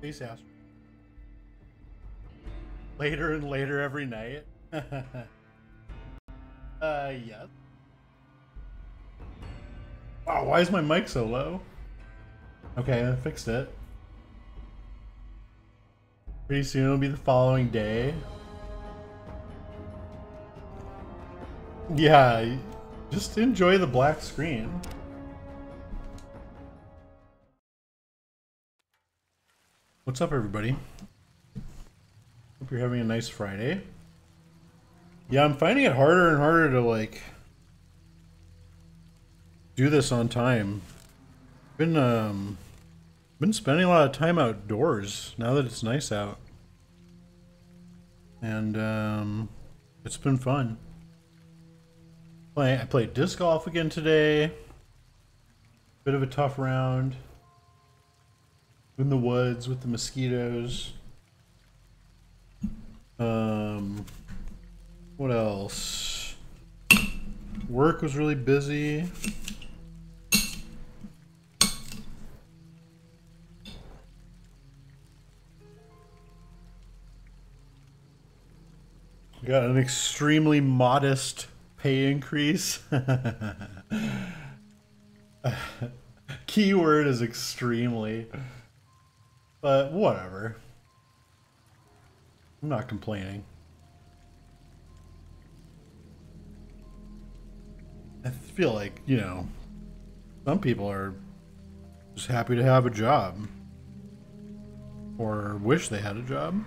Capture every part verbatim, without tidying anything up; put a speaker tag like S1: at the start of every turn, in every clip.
S1: Space Astro. Later and later every night. uh, yes. Wow, why is my mic so low? Okay, I fixed it. Pretty soon it'll be the following day. Yeah, just enjoy the black screen. What's up, everybody? Hope you're having a nice Friday. Yeah, I'm finding it harder and harder to like do this on time. Been um been spending a lot of time outdoors now that it's nice out. And um it's been fun. Play I played disc golf again today. Bit of a tough round. In the woods with the mosquitoes. Um what else? Work was really busy. Got an extremely modest pay increase. Keyword is extremely. But whatever. I'm not complaining. I feel like, you know, some people are just happy to have a job. Or wish they had a job.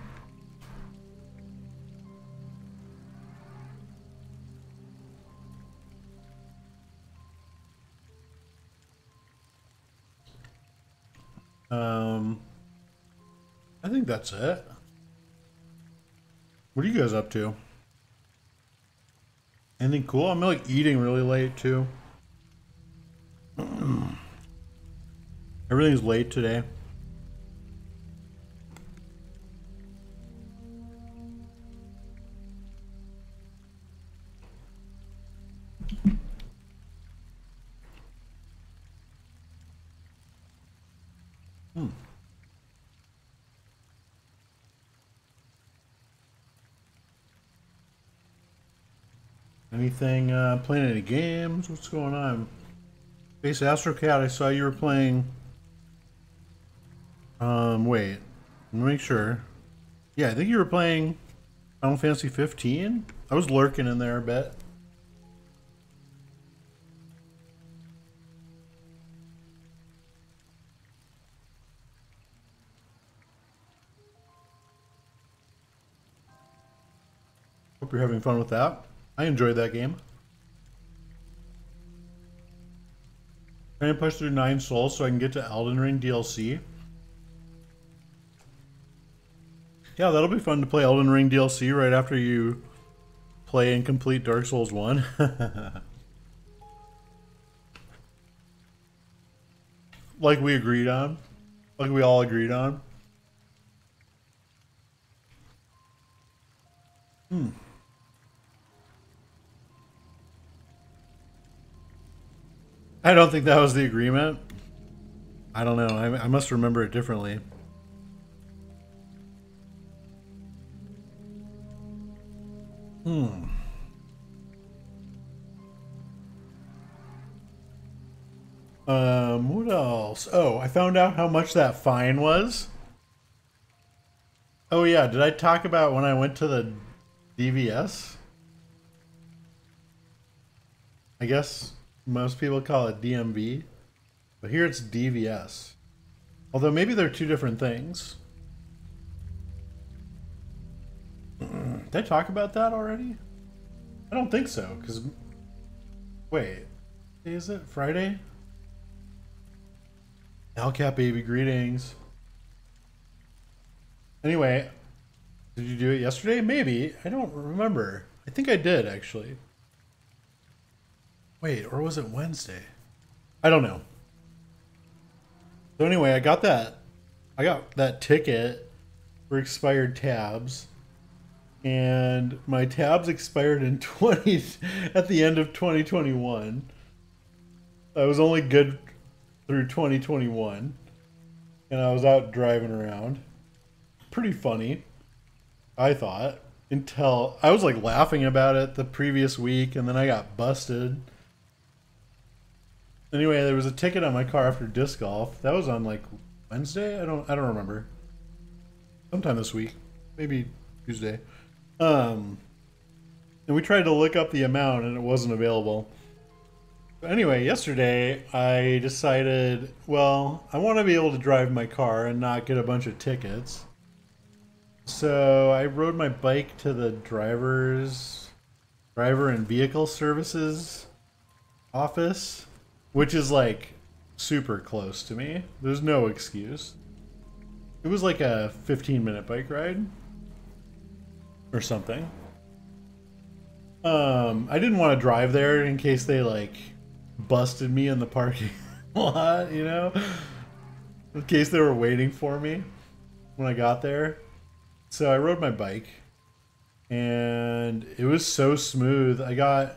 S1: Um, I think that's it. What are you guys up to? Anything cool? I'm like eating really late too. Everything's late today. Hmm. Anything, uh, playing any games? What's going on? Space Astrocat, I saw you were playing. Um, wait. Let me make sure. Yeah, I think you were playing Final Fantasy fifteen. I was lurking in there a bit. Hope you're having fun with that. I enjoyed that game. Trying to push through nine souls so I can get to Elden Ring D L C. Yeah, that'll be fun to play Elden Ring D L C right after you play and complete Dark Souls one. Like we agreed on. Like we all agreed on. Hmm. I don't think that was the agreement. I don't know. I, I must remember it differently. Hmm. Um, what else? Oh, I found out how much that fine was. Oh yeah, did I talk about when I went to the D V S? I guess most people call it D M V, but here it's D V S. Although maybe they're two different things. Did I talk about that already? I don't think so, because... Wait, is it Friday? Alcat baby, greetings. Anyway, did you do it yesterday? Maybe. I don't remember. I think I did, actually. Wait, or was it Wednesday? I don't know. So anyway, I got that. I got that ticket for expired tabs. And my tabs expired in twenty at the end of twenty twenty-one. I was only good through twenty twenty-one. And I was out driving around. pretty funny, I thought, until I was like laughing about it the previous week, and then I got busted. Anyway, there was a ticket on my car after disc golf. That was on like Wednesday. I don't. I don't remember. Sometime this week, maybe Tuesday. Um, and we tried to look up the amount, and it wasn't available. But anyway, yesterday I decided, well, I want to be able to drive my car and not get a bunch of tickets. So I rode my bike to the driver's driver and vehicle services office, which is like super close to me. There's no excuse. It was like a fifteen minute bike ride or something. Um, I didn't want to drive there in case they like busted me in the parking lot, you know, in case they were waiting for me when I got there. So I rode my bike, and it was so smooth. I got,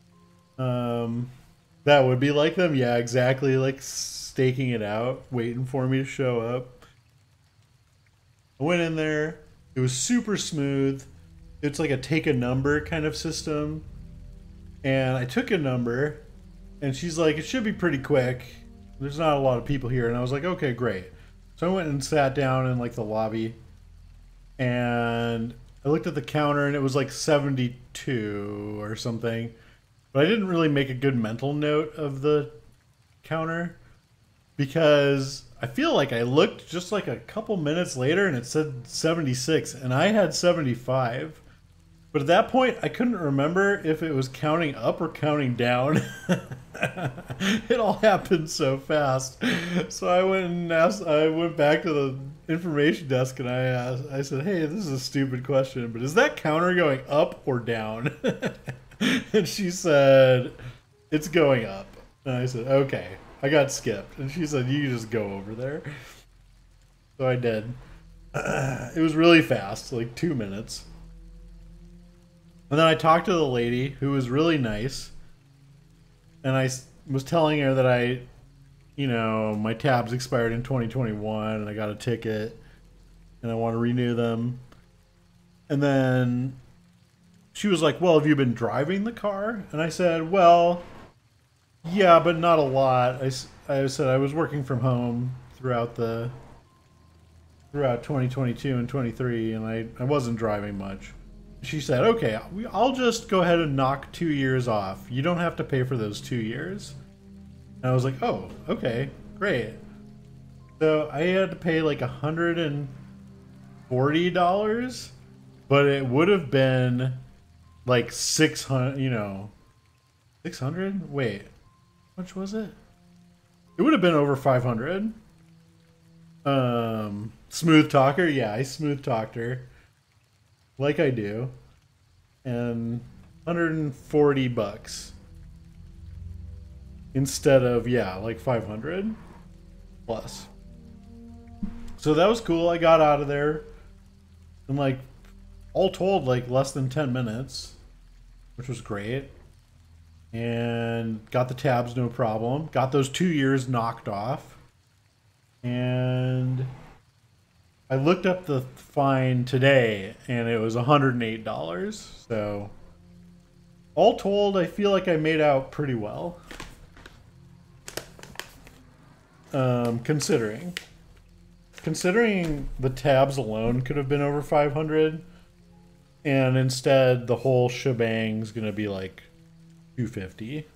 S1: um, that would be like them. Yeah, exactly. Like staking it out, waiting for me to show up. I went in there. It was super smooth. It's like a take a number kind of system. And I took a number, and she's like, it should be pretty quick. There's not a lot of people here. And I was like, okay, great. So I went and sat down in like the lobby, and I looked at the counter, and it was like seventy-two or something. But I didn't really make a good mental note of the counter, because I feel like I looked just like a couple minutes later and it said seventy-six, and I had seventy-five. But at that point, I couldn't remember if it was counting up or counting down. It all happened so fast. So I went and asked, I went back to the information desk, and I asked, I said, hey, this is a stupid question, but is that counter going up or down? And she said, it's going up. And I said, okay. I got skipped. And she said, you can just go over there. So I did. Uh, it was really fast, like two minutes. And then I talked to the lady, who was really nice. And I was telling her that I, you know, my tabs expired in twenty twenty-one, and I got a ticket, and I want to renew them. And then she was like, well, have you been driving the car? And I said, well, yeah, but not a lot. I, I said I was working from home throughout the throughout twenty twenty-two and twenty-three, and I, I wasn't driving much. She said, okay, I'll just go ahead and knock two years off. You don't have to pay for those two years. And I was like, oh, okay, great. So I had to pay like one hundred forty dollars, but it would have been like six hundred, you know, six hundred? Wait, how much was it? It would have been over five hundred. Um, smooth talker, yeah, I smooth talked her. Like I do. And one hundred forty bucks. Instead of, yeah, like five hundred plus. So that was cool. I got out of there in like, all told, like less than ten minutes, which was great. And got the tabs, no problem. Got those two years knocked off. And I looked up the fine today, and it was one hundred eight dollars. So, all told, I feel like I made out pretty well. Um, considering. Considering the tabs alone could have been over five hundred, and instead the whole shebang's gonna be like two hundred fifty.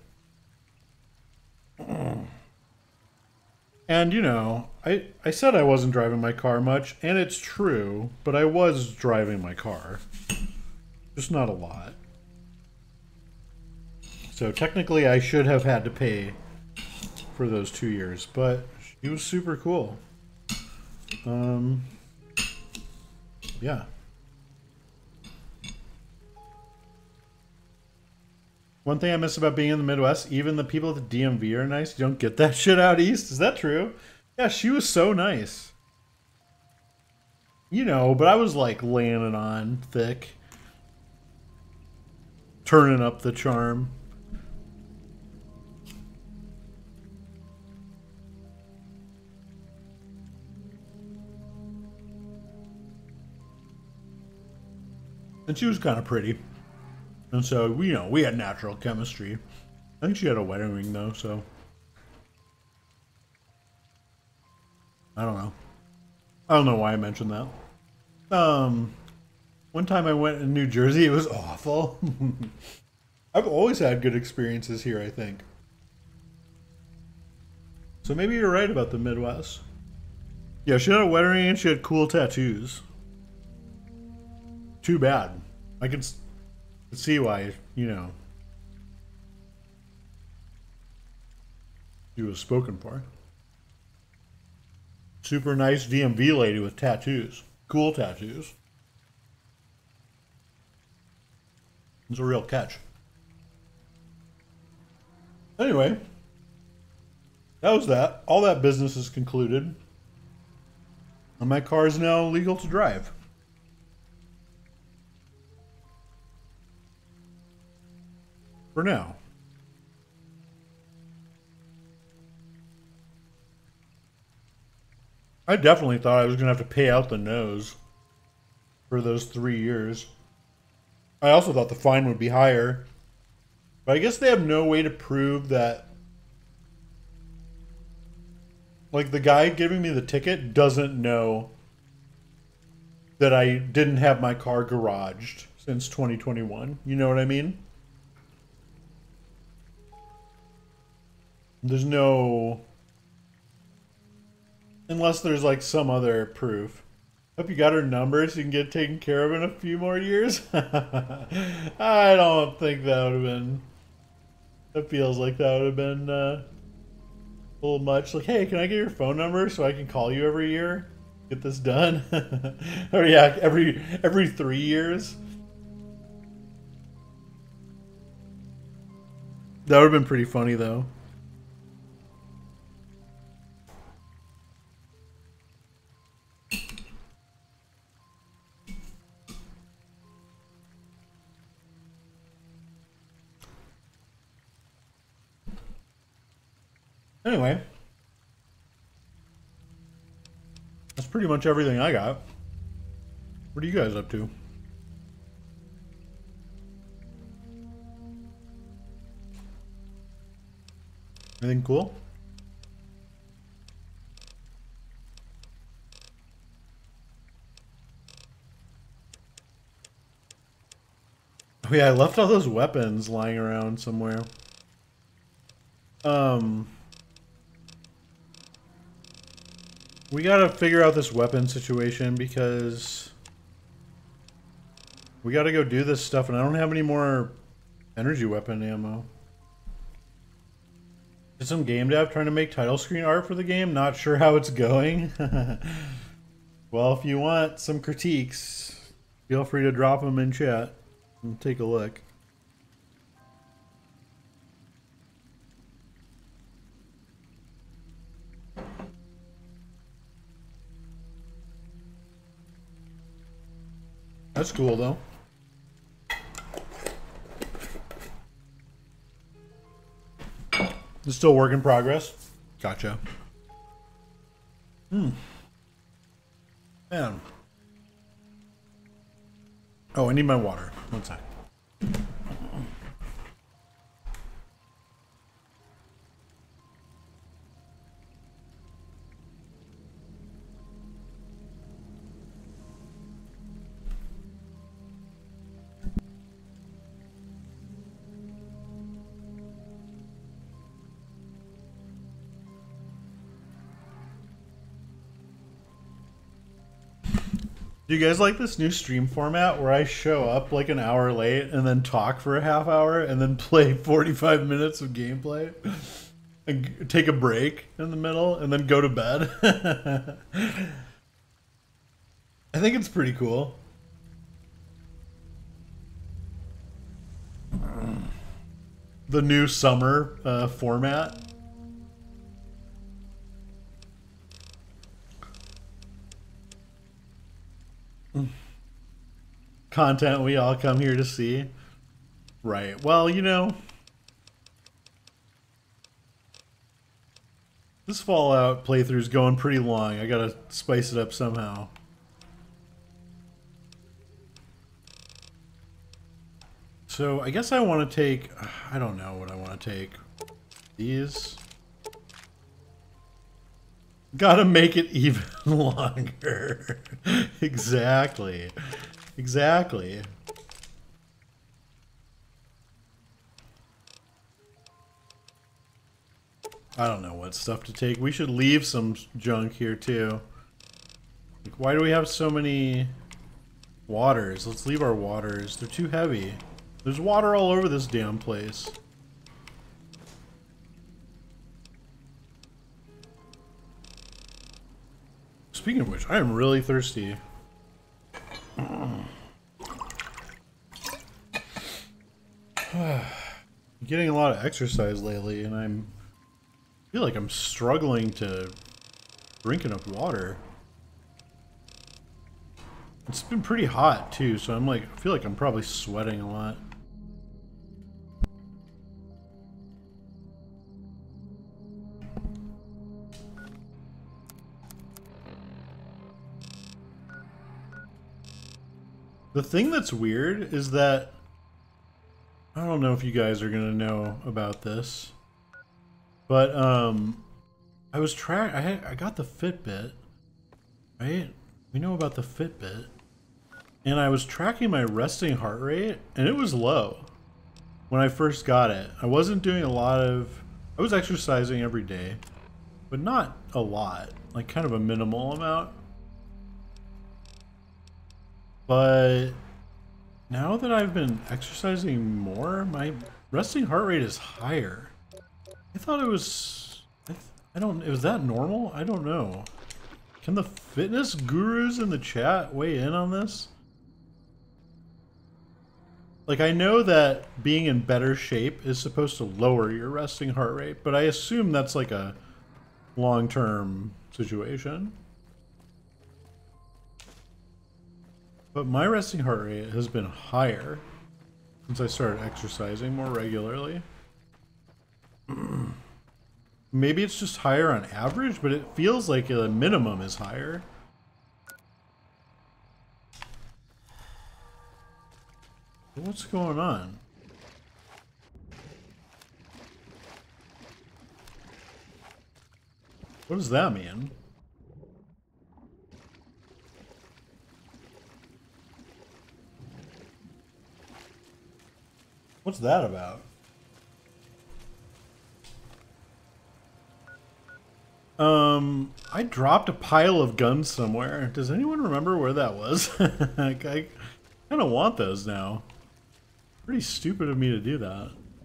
S1: And, you know, I, I said I wasn't driving my car much, and it's true, but I was driving my car. Just not a lot. So technically I should have had to pay for those two years, but she was super cool. Um, yeah. One thing I miss about being in the Midwest, even the people at the D M V are nice. You don't get that shit out east. Is that true? Yeah, she was so nice. You know, but I was like laying it on thick. Turning up the charm. And she was kind of pretty. And so, we, you know, we had natural chemistry. I think she had a wedding ring, though, so. I don't know. I don't know why I mentioned that. Um, one time I went in New Jersey, it was awful. I've always had good experiences here, I think. So maybe you're right about the Midwest. Yeah, she had a wedding ring and she had cool tattoos. Too bad. I could see why, you know, she was spoken for. Super nice D M V lady with tattoos. Cool tattoos. It's a real catch. Anyway, that was that. All that business is concluded. And my car is now legal to drive. For now. I definitely thought I was going to have to pay out the nose for those three years. I also thought the fine would be higher. But I guess they have no way to prove that. Like, the guy giving me the ticket doesn't know that I didn't have my car garaged since twenty twenty-one. You know what I mean? There's no... Unless there's like some other proof. Hope you got her number so you can get taken care of in a few more years. I don't think that would have been... That feels like that would have been uh, a little much. Like, hey, can I get your phone number so I can call you every year? Get this done? Or yeah, every every three years? That would have been pretty funny though. Anyway, that's pretty much everything I got. What are you guys up to? Anything cool? Oh yeah, I left all those weapons lying around somewhere. Um... We gotta figure out this weapon situation because we gotta go do this stuff and I don't have any more energy weapon ammo. Is some game dev trying to make title screen art for the game? Not sure how it's going. Well, if you want some critiques, feel free to drop them in chat and take a look. That's cool, though. It's still work in progress. Gotcha. Hmm. Man. Oh, I need my water. One sec. Do you guys like this new stream format where I show up like an hour late and then talk for a half hour and then play forty-five minutes of gameplay and take a break in the middle and then go to bed? I think it's pretty cool. The new summer uh, format. Content we all come here to see. Right. Well, you know, this Fallout playthrough's going pretty long. I gotta spice it up somehow. So I guess I want to take, I don't know what I want to take. These. Gotta make it even longer. Exactly. Exactly. I don't know what stuff to take. We should leave some junk here too. Like, why do we have so many waters? Let's leave our waters. They're too heavy. There's water all over this damn place. Speaking of which, I am really thirsty. Getting a lot of exercise lately, and I'm I feel like I'm struggling to drink enough water. It's been pretty hot too, so I'm like, I feel like I'm probably sweating a lot. The thing that's weird is that I don't know if you guys are gonna know about this, but um, I was track. I had, I got the Fitbit, right? We know about the Fitbit, and I was tracking my resting heart rate, and it was low when I first got it. I wasn't doing a lot of. I was exercising every day, but not a lot, like kind of a minimal amount. But now that I've been exercising more, my resting heart rate is higher. I thought it was... I, th I don't... Was that normal? I don't know. Can the fitness gurus in the chat weigh in on this? Like, I know that being in better shape is supposed to lower your resting heart rate, but I assume that's like a long-term situation. But my resting heart rate has been higher since I started exercising more regularly. Maybe it's just higher on average, but it feels like the minimum is higher. What's going on? What does that mean? What's that about? Um, I dropped a pile of guns somewhere. Does anyone remember where that was? I, I kind of want those now. Pretty stupid of me to do that.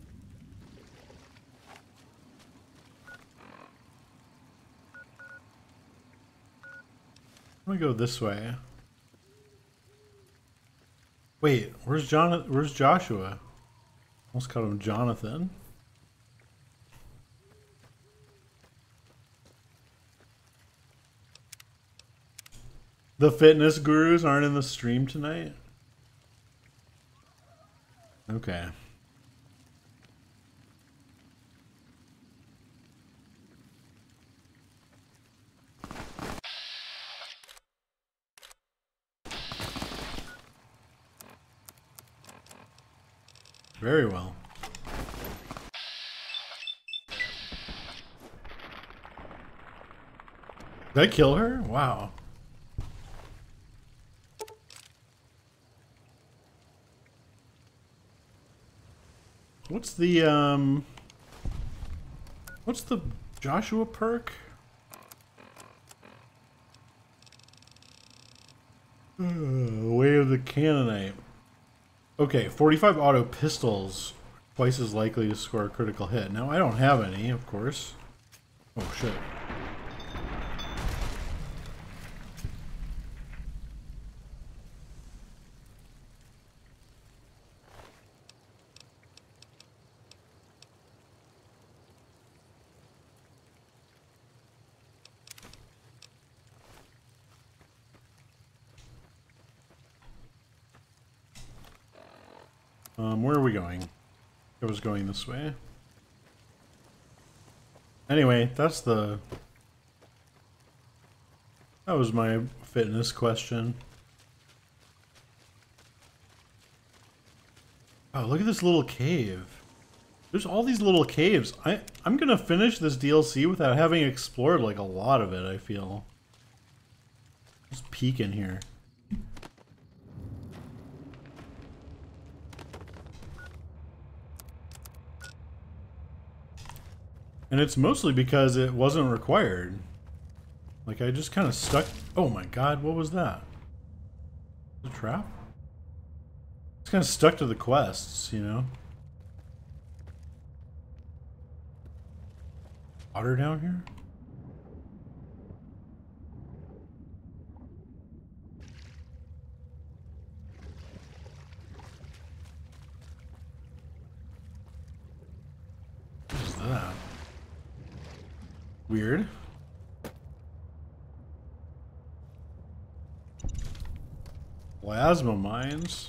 S1: I'm gonna go this way. Wait, where's John? Where's Joshua? Almost called him Jonathan. The fitness gurus aren't in the stream tonight? Okay. Very well. Did I kill her? Wow. What's the, um... What's the Joshua perk? Uh, Way of the Canaanite. Okay, forty-five auto pistols. Twice as likely to score a critical hit. Now, I don't have any, of course. Oh, shit. Um, where are we going? I was going this way. Anyway, that's the... That was my fitness question. Oh, look at this little cave. There's all these little caves. I, I'm gonna finish this D L C without having explored like a lot of it, I feel. Just peek in here. And it's mostly because it wasn't required. Like, I just kind of stuck... Oh my god, what was that? A trap? It's kind of stuck to the quests, you know? Water down here? What is that? Weird. Plasma mines.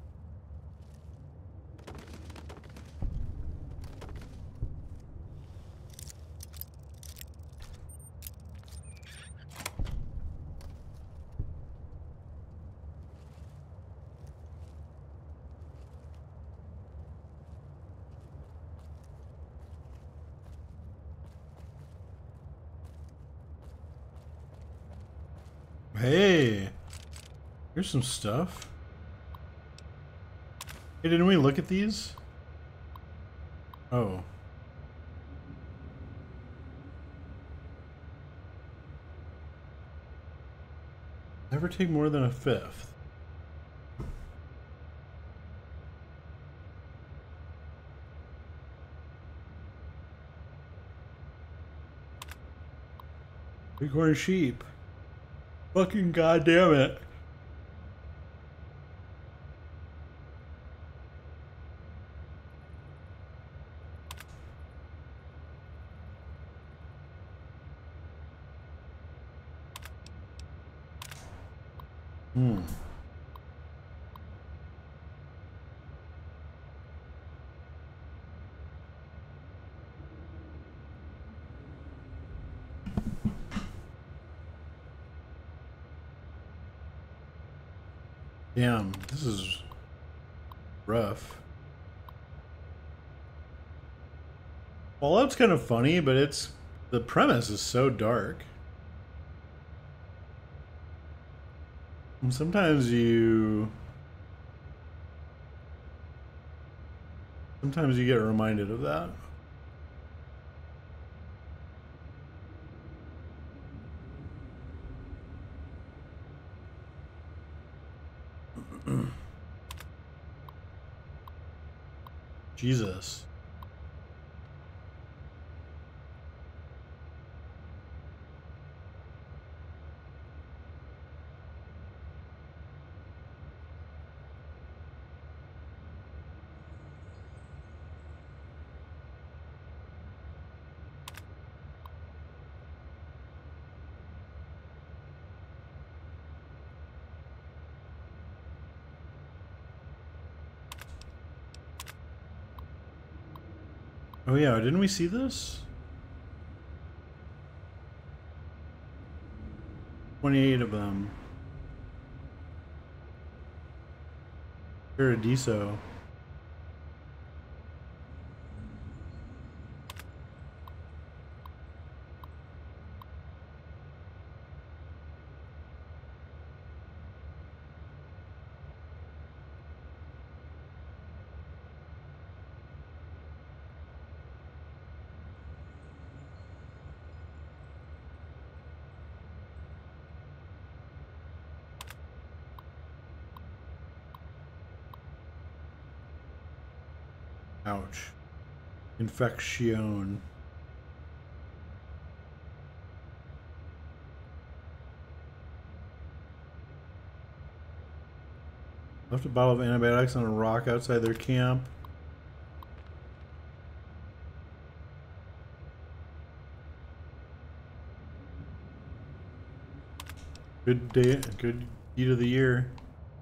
S1: Hey, here's some stuff. Hey, didn't we look at these? Oh. Never take more than a fifth. Bighorn sheep. Fucking goddamn it. Hmm. Damn, this is rough. Fallout's kind of funny, but it's the premise is so dark. And sometimes you sometimes you get reminded of that. Jesus. Oh yeah, didn't we see this? twenty-eight of them. Paradiso. Ouch. Infection. Left a bottle of antibiotics on a rock outside their camp. Good day, good eat of the year.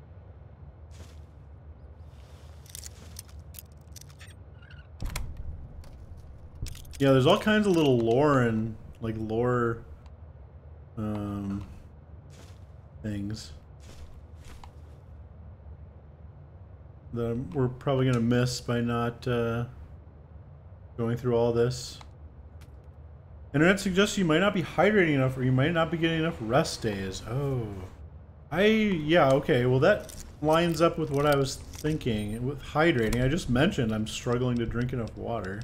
S1: Yeah, there's all kinds of little lore and like lore um, things that we're probably going to miss by not uh, going through all this. Internet suggests you might not be hydrating enough, or you might not be getting enough rest days. Oh. I, yeah, okay. Well, that lines up with what I was thinking. With hydrating, I just mentioned I'm struggling to drink enough water.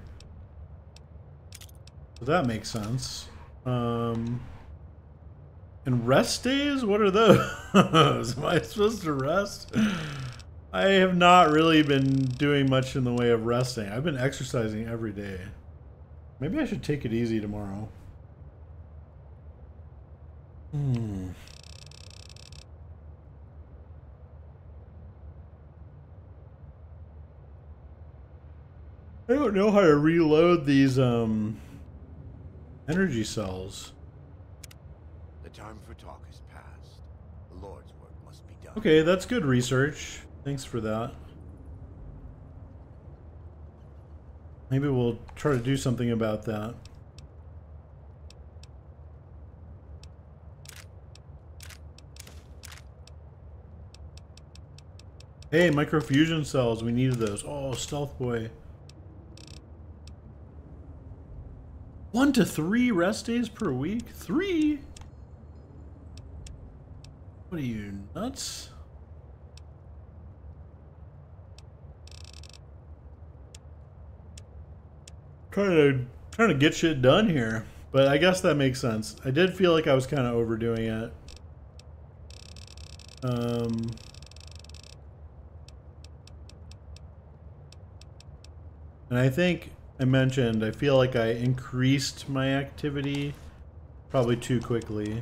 S1: So that makes sense. Um, and rest days? What are those? Am I supposed to rest? I have not really been doing much in the way of resting. I've been exercising every day. Maybe I should take it easy tomorrow. Hmm. I don't know how to reload these um energy cells.
S2: The time for talk has passed. The Lord's work must be done.
S1: Okay, that's good research. Thanks for that. Maybe we'll try to do something about that. Hey, microfusion cells. We needed those. Oh, Stealth Boy. One to three rest days per week? Three? What are you, nuts? Trying to trying to get shit done here, but I guess that makes sense. I did feel like I was kind of overdoing it. Um, and I think I mentioned I feel like I increased my activity probably too quickly.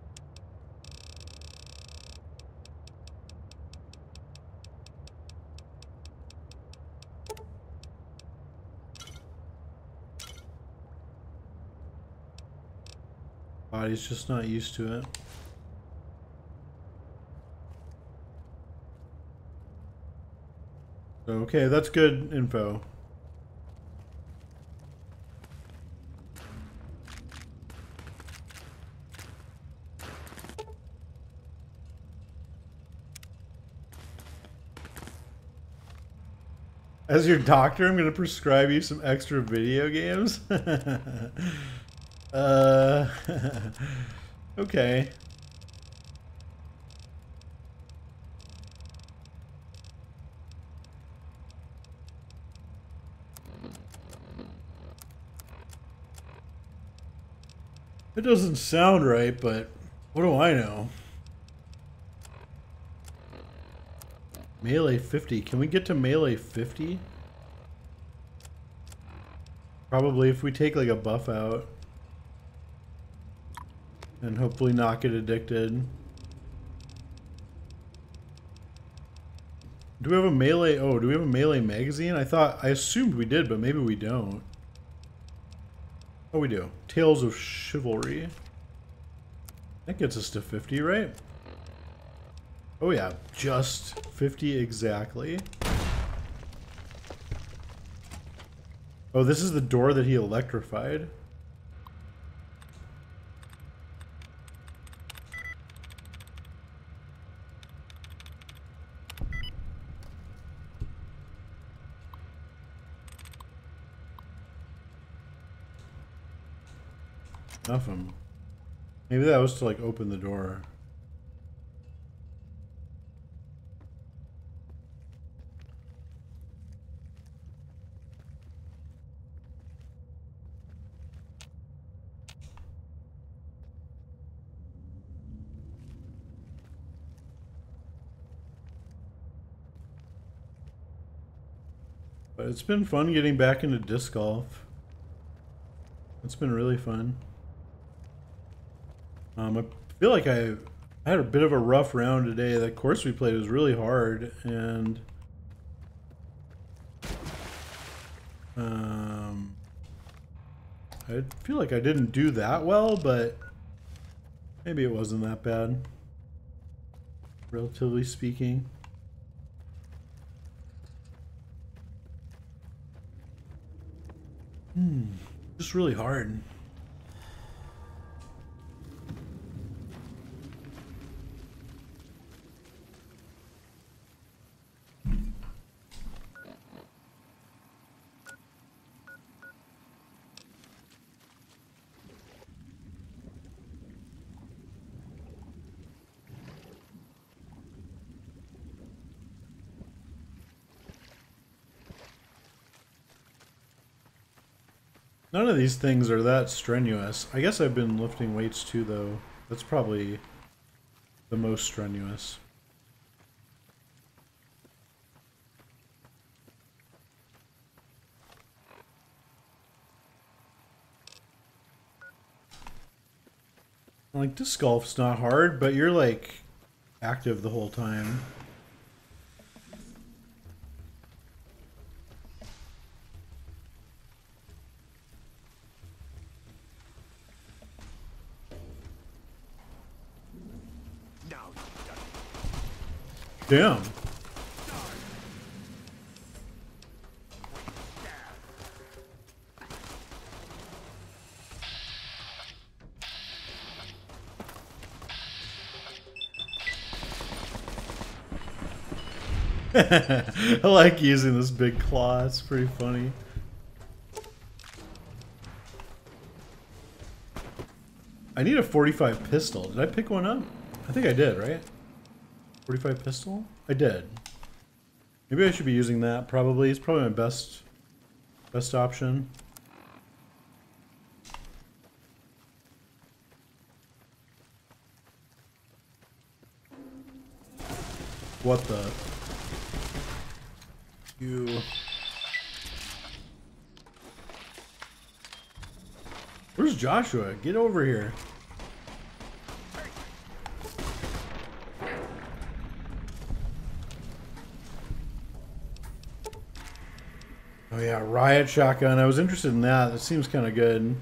S1: Body's just not used to it. Okay, that's good info. As your doctor, I'm going to prescribe you some extra video games. uh, okay. It doesn't sound right, but what do I know? Melee fifty. Can we get to melee fifty? Probably if we take like a buff out. And hopefully not get addicted. Do we have a melee? Oh, do we have a melee magazine? I thought, I assumed we did, but maybe we don't. Oh, we do. Tales of Chivalry. That gets us to fifty, right? Oh yeah, just fifty exactly. Oh, this is the door that he electrified. Nothing. Maybe that was to like open the door. But it's been fun getting back into disc golf. It's been really fun. Um, I feel like I, I had a bit of a rough round today. The course we played was really hard, and um, I feel like I didn't do that well, but maybe it wasn't that bad, relatively speaking. Hmm, just really hard. None of these things are that strenuous. I guess I've been lifting weights too, though. That's probably the most strenuous. Like, disc golf's not hard, but you're like active the whole time. Damn. I like using this big claw, it's pretty funny. I need a forty-five pistol. Did I pick one up? I think I did, right? forty-five pistol? I did. Maybe I should be using that, probably. It's probably my best best option. What the? You. Where's Joshua? Get over here. Oh yeah, riot shotgun. I was interested in that. That seems kind of good.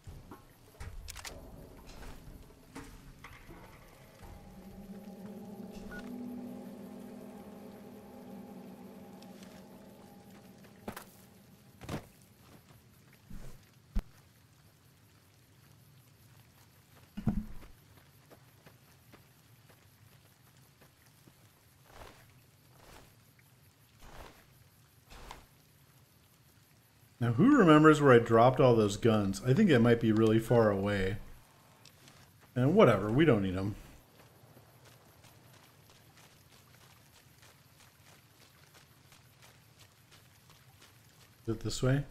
S1: Now, who remembers where I dropped all those guns? I think it might be really far away. And whatever, we don't need them. Is it this way?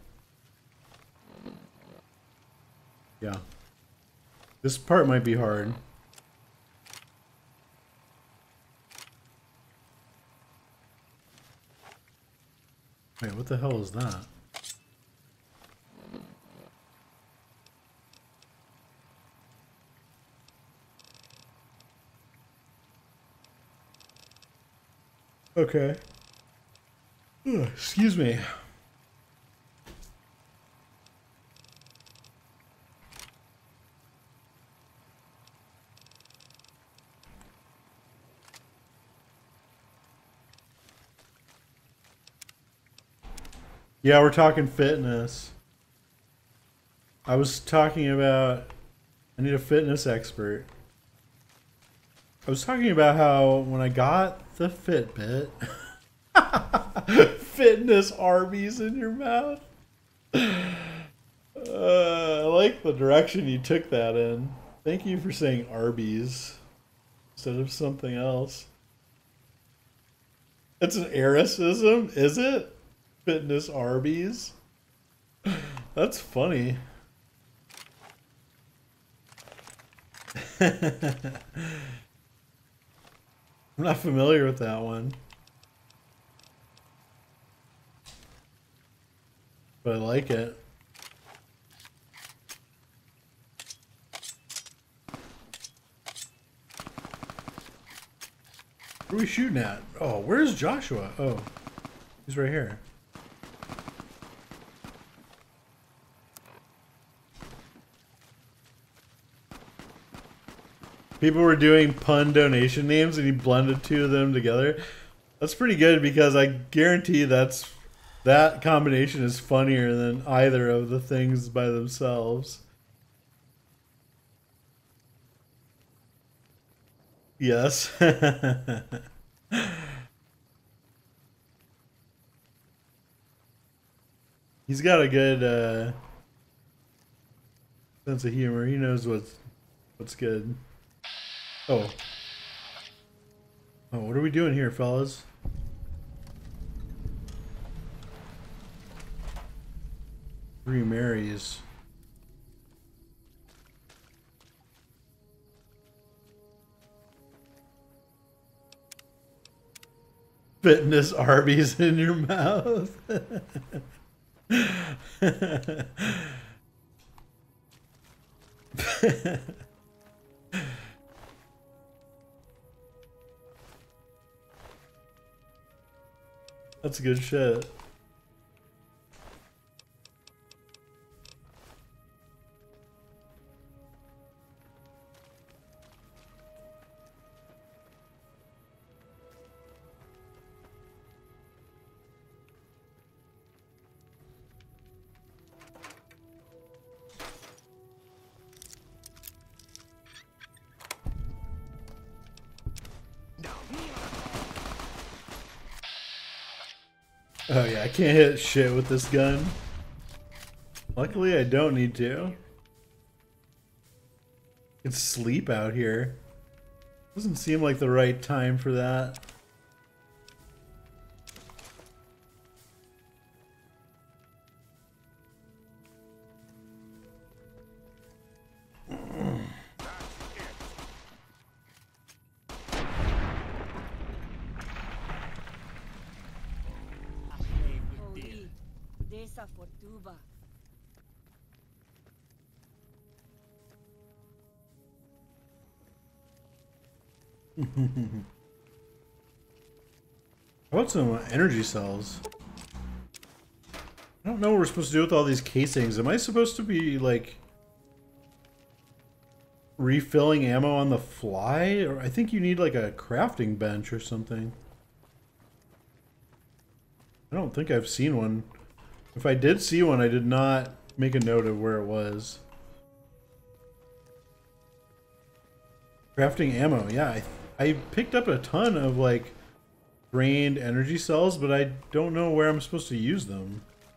S1: Yeah. This part might be hard. Wait, what the hell is that? Okay. Ugh, excuse me. Yeah, we're talking fitness. I was talking about I need a fitness expert. I was talking about how when I got the Fitbit, fitness Arby's in your mouth. Uh, I like the direction you took that in. Thank you for saying Arby's instead of something else. It's an Ericism, is it? Fitness Arby's? That's funny. I'm not familiar with that one. But I like it. Where are we shooting at? Oh, where's Joshua? Oh, he's right here. People were doing pun donation names and he blended two of them together. That's pretty good because I guarantee that's that combination is funnier than either of the things by themselves. Yes. He's got a good uh, sense of humor. He knows what's what's good. Oh. Oh, what are we doing here, fellas? Three Marys. Fitness Arby's in your mouth. That's good shit. Oh yeah, I can't hit shit with this gun. Luckily I don't need to. It's sleep out here. Doesn't seem like the right time for that.
S3: Desa Fortuba.
S1: How about some energy cells? I don't know what we're supposed to do with all these casings. Am I supposed to be, like, refilling ammo on the fly? Or I think you need, like, a crafting bench or something. I don't think I've seen one. If I did see one, I did not make a note of where it was. Crafting ammo, yeah. I, I picked up a ton of, like, drained energy cells, but I don't know where I'm supposed to use them.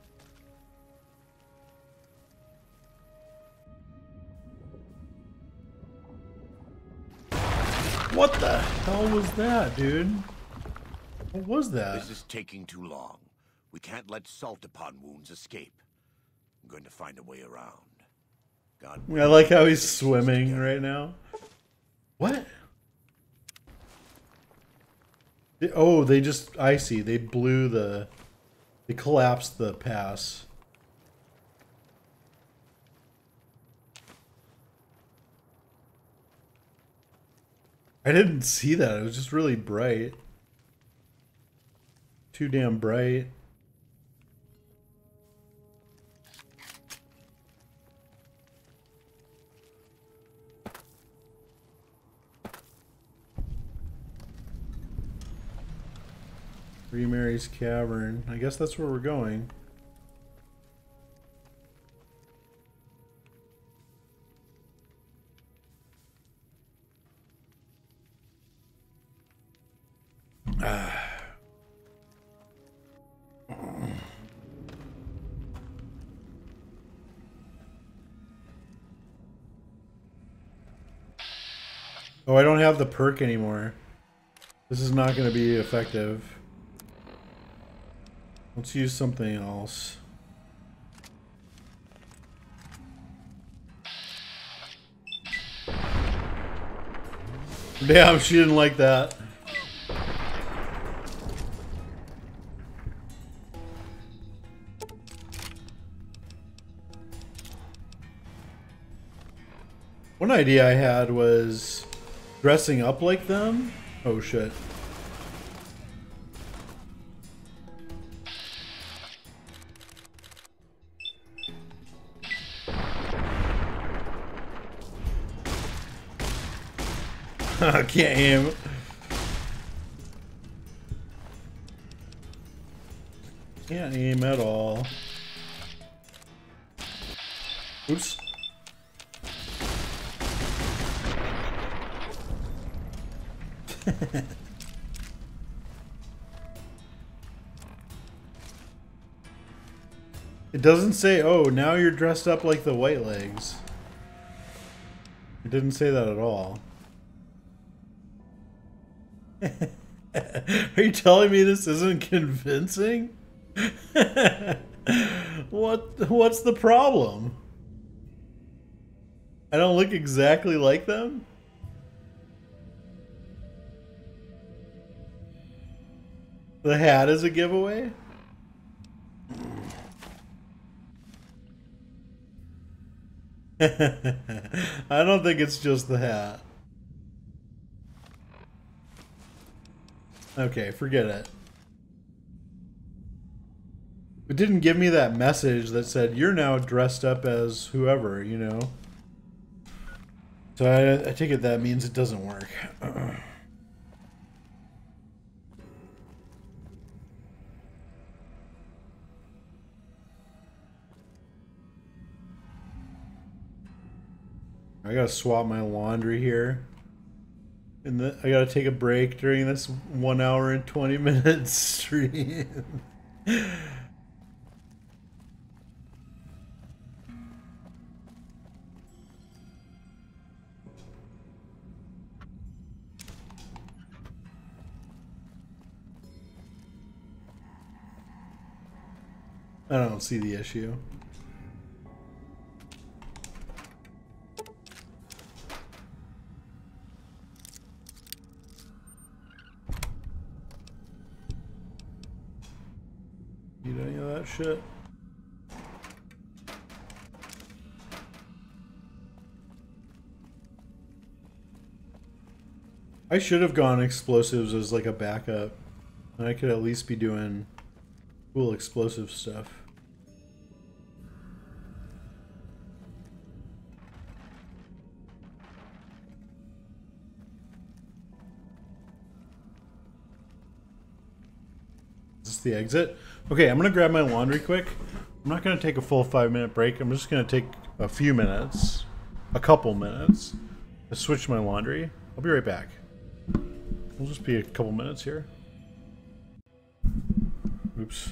S1: What the hell was that, dude? What was that?
S2: This is taking too long. We can't let salt upon wounds escape. I'm going to find a way around. God,
S1: I like how he's swimming right now. What? Oh, they just... I see. They blew the... They collapsed the pass. I didn't see that. It was just really bright. Too damn bright. Remary's Cavern. I guess that's where we're going. Ah. Oh, I don't have the perk anymore. This is not going to be effective. Let's use something else. Damn, she didn't like that. One idea I had was dressing up like them. Oh shit. I can't aim. Can't aim at all. Oops. It doesn't say, oh, now you're dressed up like the White Legs. It didn't say that at all. Are you telling me this isn't convincing? What what's the problem? I don't look exactly like them? The hat is a giveaway? I don't think it's just the hat. Okay, forget it. It didn't give me that message that said, you're now dressed up as whoever, you know? So I, I take it that means it doesn't work. I gotta swap my laundry here. And the, I gotta take a break during this one hour and twenty minute stream. I don't see the issue. Need any of that shit? I should have gone explosives as like a backup. And I could at least be doing cool explosive stuff. Is this the exit? Okay, I'm gonna grab my laundry quick. I'm not gonna take a full five minute break. I'm just gonna take a few minutes, a couple minutes, to switch my laundry. I'll be right back. We'll just be a couple minutes here. Oops.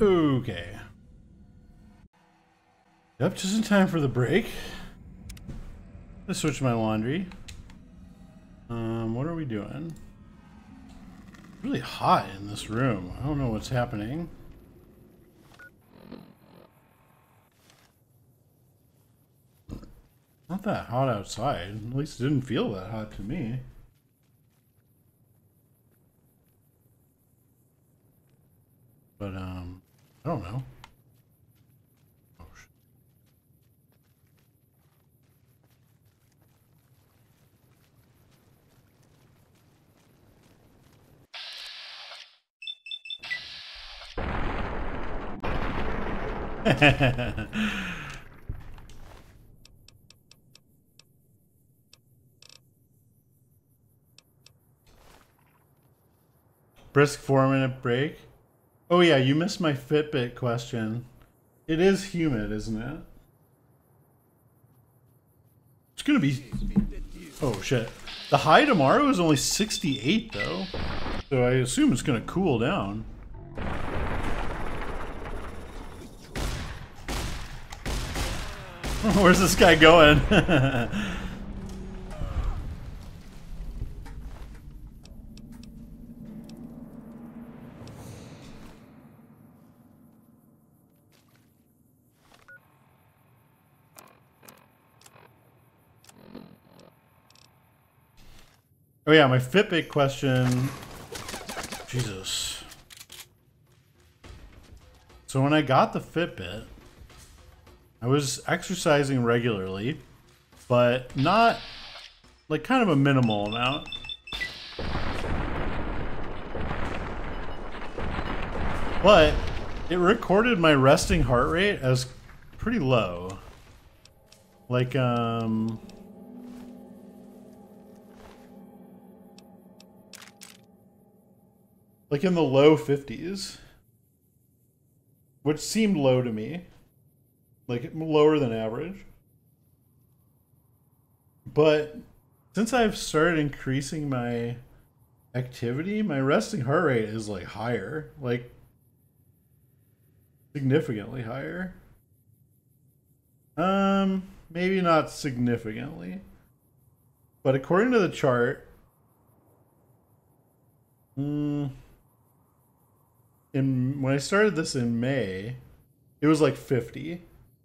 S1: Okay. Yep, just in time for the break. Let's switch my laundry. Um, what are we doing? It's really hot in this room. I don't know what's happening. Not that hot outside. At least it didn't feel that hot to me. But, um, I don't know. Oh, shit. Brisk four minute break. Oh yeah, you missed my Fitbit question. It is humid, isn't it? It's gonna be... Oh shit. The high tomorrow is only sixty-eight though. So I assume it's gonna cool down. Where's this guy going? Oh yeah, my Fitbit question. Jesus. So when I got the Fitbit, I was exercising regularly, but not like kind of a minimal amount. But it recorded my resting heart rate as pretty low. Like, um... like in the low fifties. Which seemed low to me. Like, lower than average. But since I've started increasing my activity, my resting heart rate is like higher. Like, significantly higher. Um, maybe not significantly. But according to the chart, hmm, in when I started this in May, it was like fifty.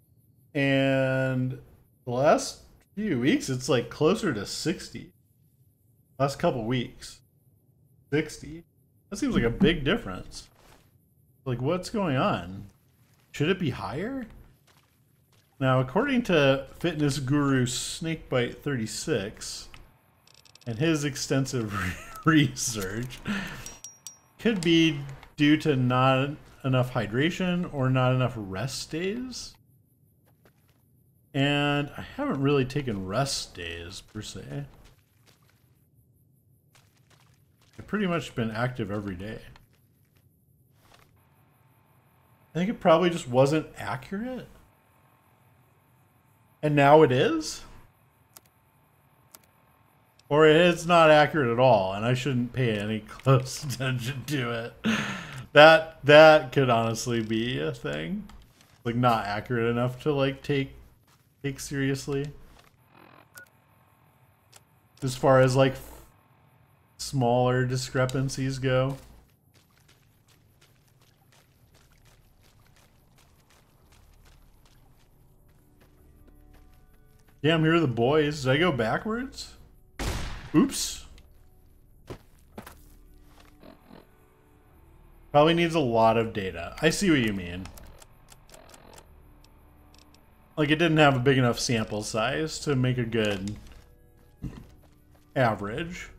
S1: And the last few weeks, it's like closer to sixty. Last couple weeks. sixty. That seems like a big difference. Like, what's going on? Should it be higher? Now, according to fitness guru Snakebite thirty-six and his extensive research, could be due to not enough hydration or not enough rest days. And I haven't really taken rest days per se. I've pretty much been active every day. I think it probably just wasn't accurate. And now it is? Or it's not accurate at all, and I shouldn't pay any close attention to it. That that could honestly be a thing. Like, not accurate enough to like take take seriously. As far as like smaller discrepancies go. Damn, here are the boys. Did I go backwards? Oops. Probably needs a lot of data. I see what you mean. Like, it didn't have a big enough sample size to make a good average.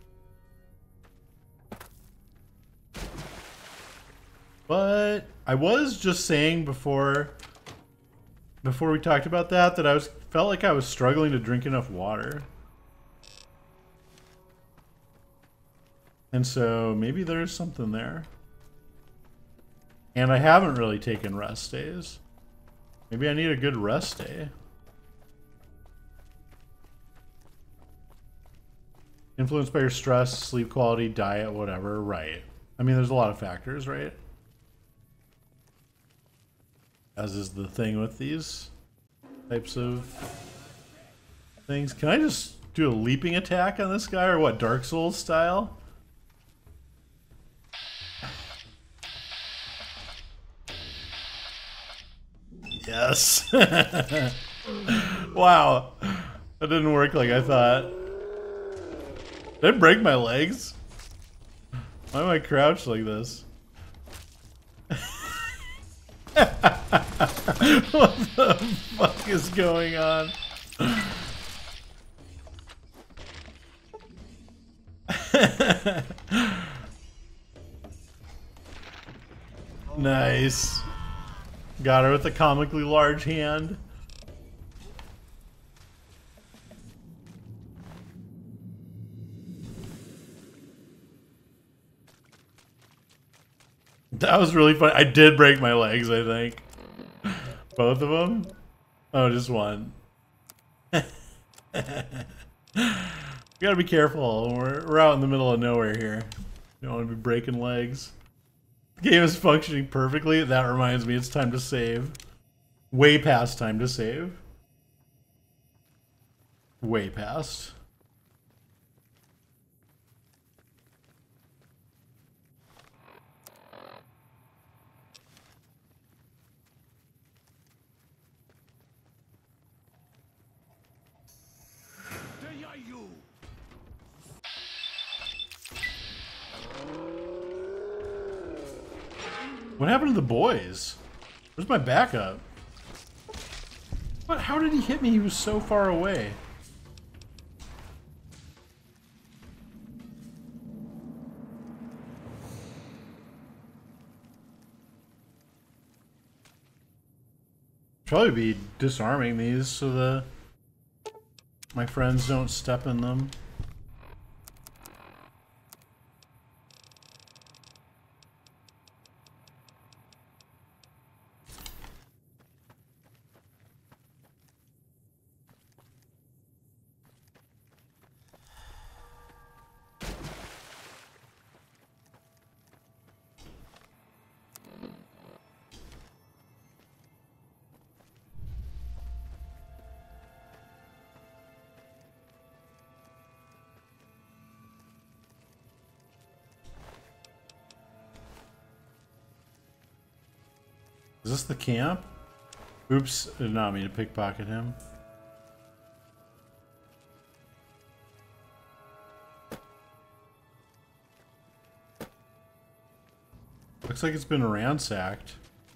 S1: But I was just saying before before we talked about that that I was felt like I was struggling to drink enough water. And so maybe there's something there. And I haven't really taken rest days. Maybe I need a good rest day. Influenced by your stress, sleep quality, diet, whatever, right. I mean, there's a lot of factors, right? As is the thing with these types of things. Can I just do a leaping attack on this guy, or what, Dark Souls style? Yes. Wow. That didn't work like I thought. Did I break my legs? Why am I crouched like this? What the fuck is going on? Nice. Got her with a comically large hand. That was really fun. I did break my legs, I think. Both of them? Oh, just one. You gotta be careful. We're, we're out in the middle of nowhere here. You don't want to be breaking legs. The game is functioning perfectly. That reminds me, it's time to save. Way past time to save. Way past. What happened to the boys? Where's my backup? What? How did he hit me? He was so far away. Probably be disarming these so the my friends don't step in them. Is this the camp? Oops, I did not mean to pickpocket him. Looks like it's been ransacked.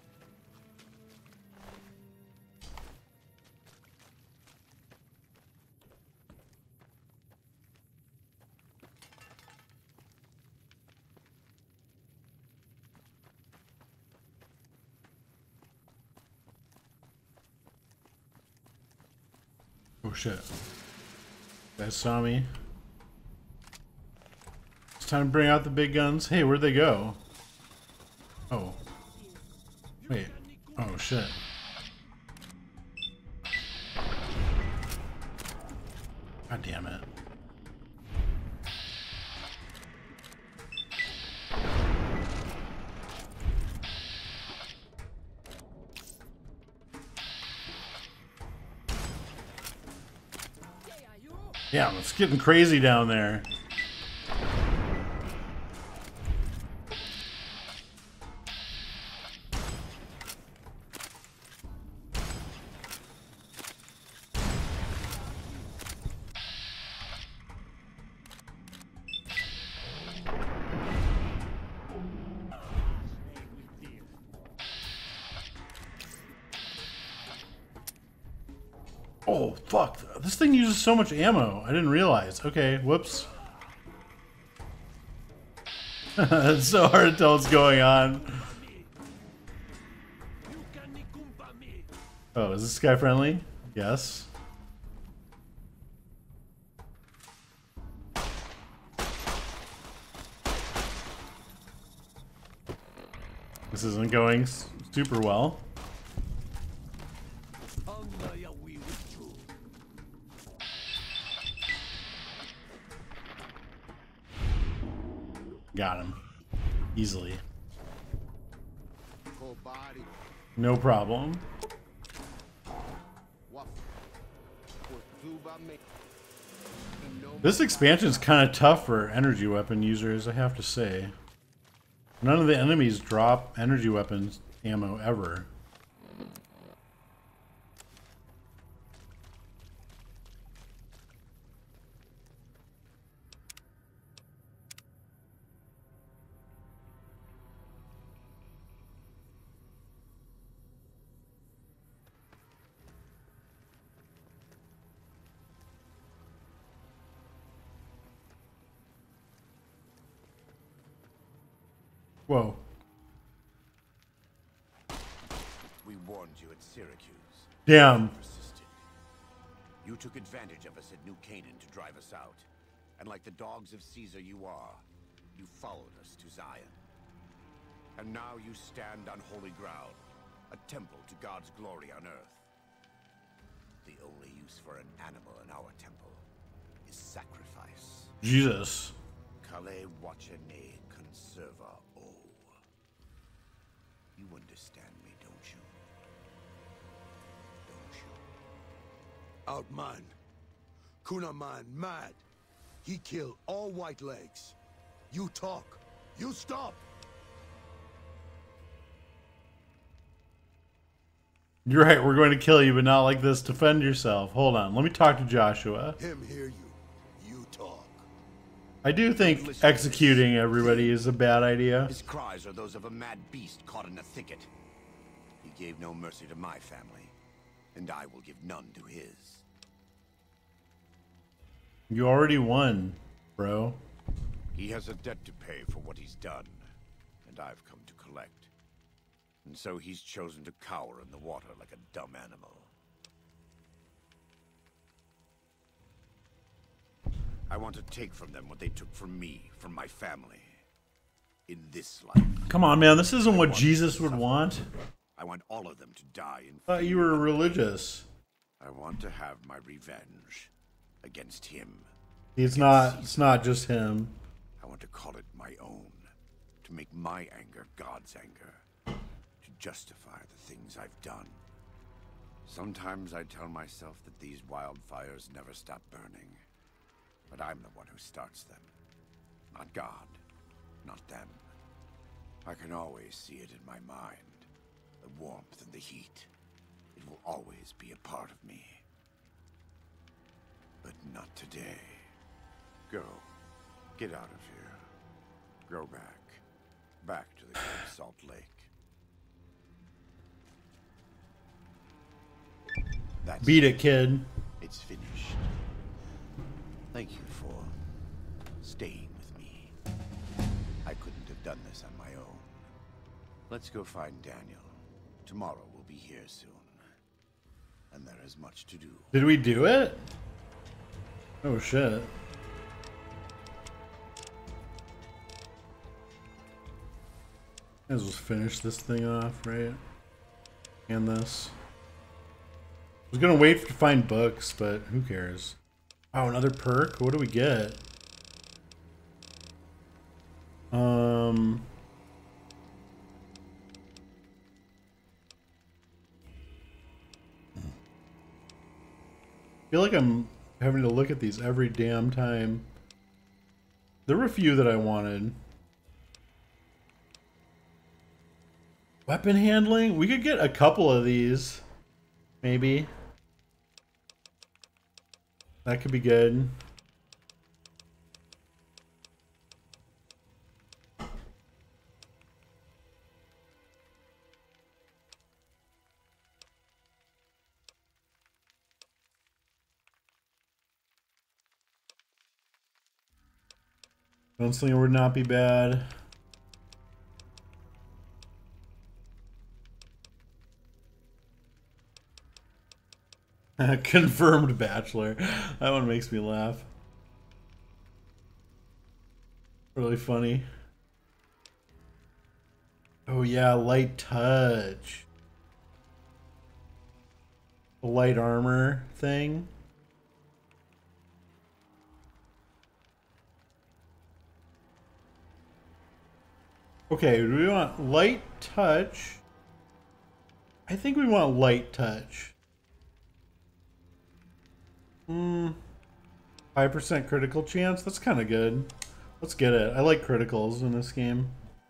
S1: Oh shit. They saw me. It's time to bring out the big guns. Hey, where'd they go? Oh. Wait. Oh shit. God damn it. Yeah, it's getting crazy down there. Oh, fuck. This thing uses so much ammo. I didn't realize. Okay, whoops. It's so hard to tell what's going on. Oh, is this guy friendly? Yes. This isn't going super well. Got him. Easily. No problem. This expansion is kind of tough for energy weapon users, I have to say. None of the enemies drop energy weapons ammo ever. Whoa.
S2: We warned you at Syracuse.
S1: Damn.
S2: You persisted. You took advantage of us at New Canaan to drive us out. And like the dogs of Caesar you are, you followed us to Zion. And now you stand on holy ground, a temple to God's glory on earth. The only use for an animal in our temple is sacrifice.
S1: Jesus.
S2: Kale Wachene Conserva O. You understand me, don't you? Don't you?
S3: Outman. Kunaman mad. He killed all white legs. You talk. You stop.
S1: You're right, we're going to kill you, but not like this. Defend yourself. Hold on, let me talk to Joshua.
S3: Him hear you. You talk.
S1: I do think executing everybody is a bad idea.
S2: His cries are those of a mad beast caught in a thicket. He gave no mercy to my family, and I will give none to his.
S1: You already won, bro.
S2: He has a debt to pay for what he's done, and I've come to collect. And so he's chosen to cower in the water like a dumb animal. I want to take from them what they took from me, from my family. In this life.
S1: Come on, man, this isn't what Jesus would want.
S2: I want all of them to die in
S1: I thought you were religious.
S2: I want to have my revenge against him.
S1: It's not, it's not just him.
S2: I want to call it my own. To make my anger God's anger. To justify the things I've done. Sometimes I tell myself that these wildfires never stop burning. But I'm the one who starts them. Not God. Not them. I can always see it in my mind. The warmth and the heat. It will always be a part of me. But not today. Go. Get out of here. Go back. Back to the Great Salt Lake. That's
S1: Beat it, kid.
S2: It's finished. Thank you for staying with me. I couldn't have done this on my own. Let's go find Daniel. Tomorrow we'll be here soon. And there is much to do.
S1: Did we do it? Oh shit. Might as well finish this thing off, right? And this. I was gonna wait to find books, but who cares? Oh, another perk? What do we get? Um... I feel like I'm having to look at these every damn time. There were a few that I wanted. Weapon handling? We could get a couple of these. Maybe. That could be good. Gunslinger would not be bad. Confirmed bachelor. That one makes me laugh. Really funny. Oh yeah, light touch. The light armor thing. Okay, do we want light touch I think we want light touch. Hmm. five percent critical chance? That's kind of good. Let's get it. I like criticals in this game.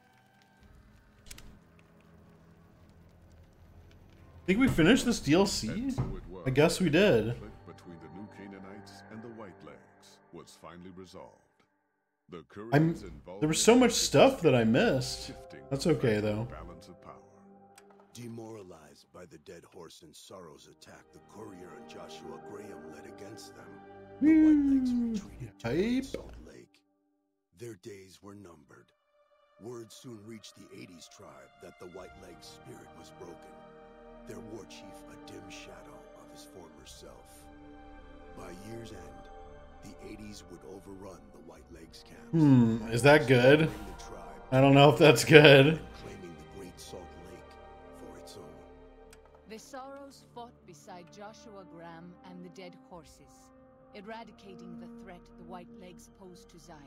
S1: Think we finished this D L C?
S4: So
S1: I guess we did.
S4: The conflict between the New Canaanites and the Whitelegs was finally resolved. The
S1: I'm. There was so much stuff that I missed.
S4: shifting
S1: That's
S4: the
S1: okay
S4: fragile
S1: though.
S4: balance of power.
S3: Demoralized by the Dead Horse and Sorrow's attack the courier and Joshua Graham led against them, the Whitelegs retreated to
S1: Hype.
S3: Salt Lake. Their days were numbered. Word soon reached the eighties tribe that the Whitelegs' spirit was broken. Their war chief a dim shadow of his former self. By year's end, the eighties would overrun the Whitelegs camps.
S1: Hmm, is that good?
S3: The tribe,
S1: I don't know if that's good.
S3: claiming the Great Salt Lake for its own.
S5: The Sorrows fought beside Joshua Graham and the Dead Horses, eradicating the threat the Whitelegs posed to Zion.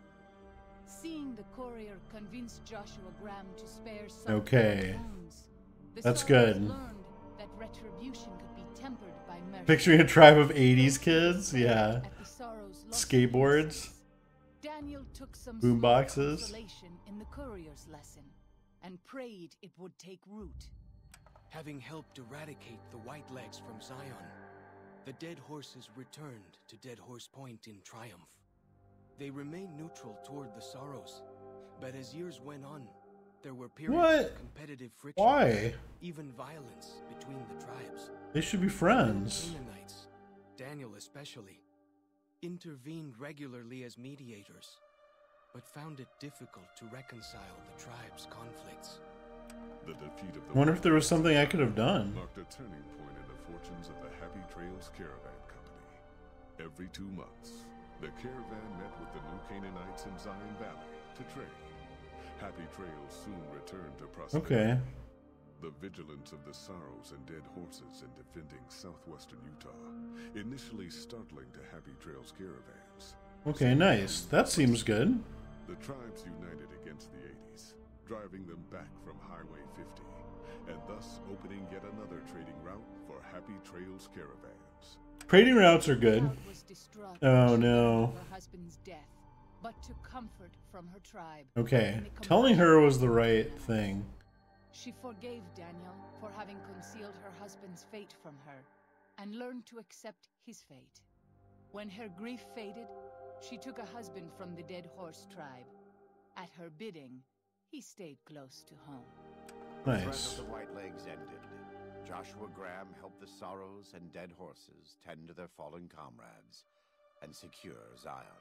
S5: Seeing the courier convince Joshua Graham to spare some
S1: Okay.
S5: towns, the
S1: That's
S5: Sorrows
S1: good.
S5: learned that retribution could be tempered by mercy.
S1: Picturing a tribe of eighties kids? Yeah.
S5: At the Sorrows' lost
S1: Skateboards.
S5: innocence, Daniel took some
S1: Boom
S5: small
S1: boxes.
S5: consolation in the courier's lesson and prayed it would take root.
S6: Having helped eradicate the Whitelegs from Zion, the Dead Horses returned to Dead Horse Point in triumph. They remained neutral toward the Sorrows, but as years went on, there were periods
S1: What?
S6: of competitive friction,
S1: Why?
S6: even violence between the tribes.
S1: They should be
S6: The
S1: friends.
S6: Canaanites, Daniel especially, intervened regularly as mediators, but found it difficult to reconcile the tribe's conflicts.
S4: The defeat of the
S1: I wonder if there was
S4: Whitelegs
S1: something I could have done.
S4: marked a turning point in the fortunes of the Happy Trails Caravan Company. Every two months, the caravan met with the New Canaanites in Zion Valley to trade. Happy Trails soon returned to prosperity.
S1: Okay.
S4: The vigilance of the Sorrows and Dead Horses in defending southwestern Utah, initially startling to Happy Trails caravans.
S1: Okay, nice. That seems good.
S4: The tribes united against the eighties, driving them back from Highway fifty, and thus opening yet another trading route for Happy Trails caravans.
S1: Trading routes are good.
S5: Child was distraught
S1: Oh,
S5: when she
S1: no.
S5: learned of her husband's death, but took comfort from her tribe.
S1: Okay.
S5: in the
S1: Telling her
S5: compassion
S1: was the
S5: of
S1: right
S5: Daniel.
S1: thing.
S5: She forgave Daniel for having concealed her husband's fate from her, and learned to accept his fate. When her grief faded, she took a husband from the Dead Horse tribe. At her bidding, he stayed close to home.
S2: The threat
S1: Nice.
S2: of the Whitelegs ended. Joshua Graham helped the Sorrows and Dead Horses tend to their fallen comrades and secure Zion.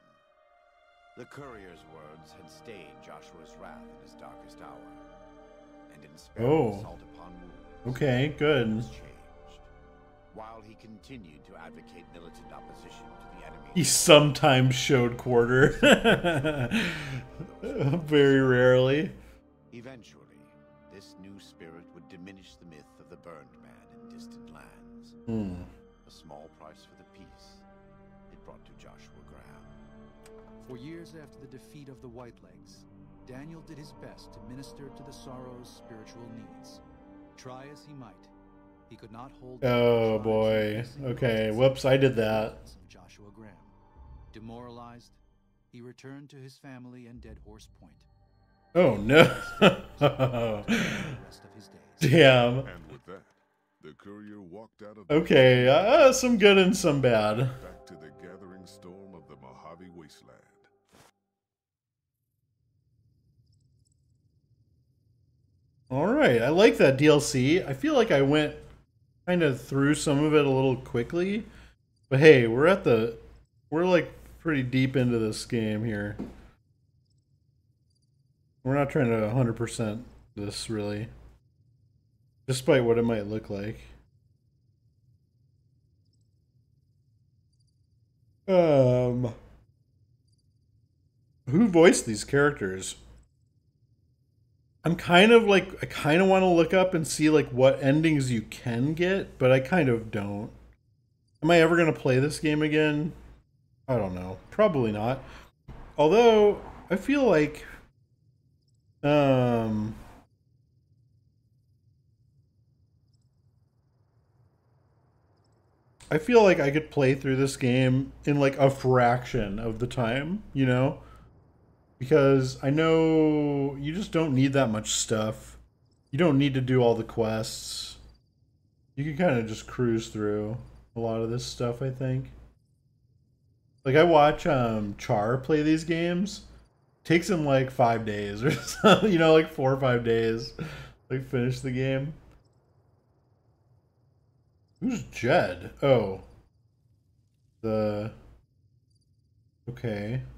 S2: The courier's words had stayed Joshua's wrath in his darkest hour, and in sparing
S1: Oh.
S2: assault upon wounds,
S1: Okay, good.
S2: was changed. While he continued to advocate militant opposition to the enemy,
S1: He sometimes showed quarter. Very rarely.
S2: eventually, this new spirit would diminish the myth of the burned man in distant lands.
S1: Hmm.
S2: A small price for the peace it brought to Joshua Graham.
S7: For years after the defeat of the Whitelegs, Daniel did his best to minister to the Sorrow's spiritual needs. Try as he might, he could not hold.
S1: Oh,
S7: the tribes
S1: boy.
S7: facing
S1: Okay,
S7: the
S1: whoops, I did that.
S7: violence of Joshua Graham. Demoralized, he returned to his family in Dead Horse Point.
S1: Oh, no.
S7: The rest of his days.
S1: Damn.
S4: And with that, the courier walked out of the
S1: Okay, uh, some good and some bad.
S4: back to the gathering storm of the Mojave Wasteland.
S1: Alright, I like that D L C. I feel like I went kind of through some of it a little quickly. But hey, we're at the... We're like pretty deep into this game here. We're not trying to one hundred percent this, really. Despite what it might look like. Um... Who voiced these characters? I'm kind of like, I kind of want to look up and see like what endings you can get, but I kind of don't. Am I ever going to play this game again? I don't know. Probably not. Although, I feel like, um, I feel like I could play through this game in like a fraction of the time, you know? Because I know you just don't need that much stuff. You don't need to do all the quests. You can kind of just cruise through a lot of this stuff, I think. Like I watch um, Char play these games. Takes him like five days or something, you know, like four or five days. Like finish the game. Who's Jed? Oh. The... Okay.